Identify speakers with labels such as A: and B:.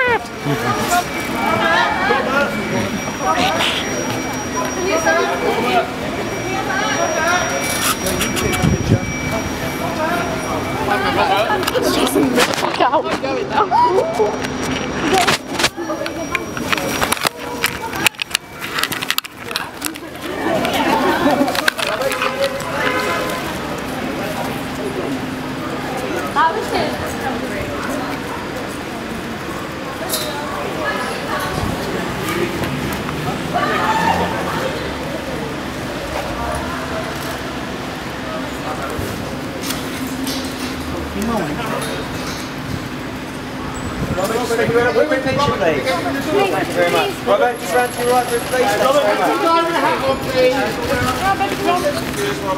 A: It's chasing the fuck out. I'm going now. That was it.
B: Robert, just thank you very much. Wait, please. Thank you very much. Robert, just round to your right for a please. Thank you very much.